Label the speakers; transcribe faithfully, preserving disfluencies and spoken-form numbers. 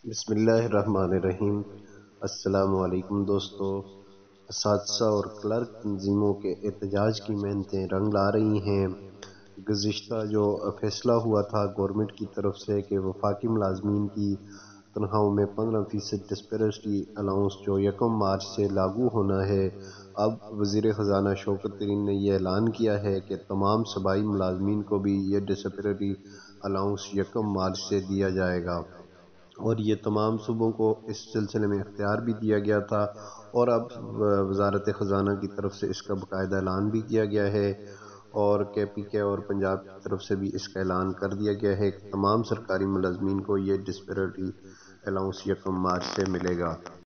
Speaker 1: बिस्मिल्लाहिर्रहमानिर्रहीम। अस्सलाम वालेकुम दोस्तों। असातिज़ा और क्लर्क तंजीमों के एहतजाज की मेहनतें रंग ला रही हैं। गुज़िश्ता जो फैसला हुआ था गवर्नमेंट की तरफ से कि वफाकी मुलाजमीन की तनख्वाहों में पंद्रह फीसद डिस्पेरिटी अलाउंस जो यकम मार्च से लागू होना है, अब वज़ीर ख़जाना शौकत तरीन ने यह ऐलान किया है कि तमाम सूबाई मुलाजमीन को भी ये डिस्पेरिटी अलाउंस यकम मार्च से दिया जाएगा। और ये तमाम सूबों को इस सिलसिले में इख्तियार भी दिया गया था और अब वज़ारत ख़ज़ाना की तरफ से इसका बाकायदा ऐलान भी किया गया है और के पी के और पंजाब की तरफ से भी इसका ऐलान कर दिया गया है कि तमाम सरकारी मुलाजमीन को ये डिस्पेरिटी अलाउंस यकम मार्च से मिलेगा।